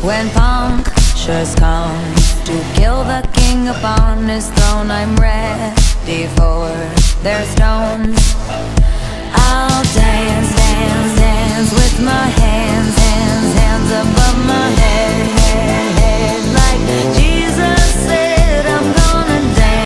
When punctures come to kill the king upon his throne, I'm ready for their stones. I'll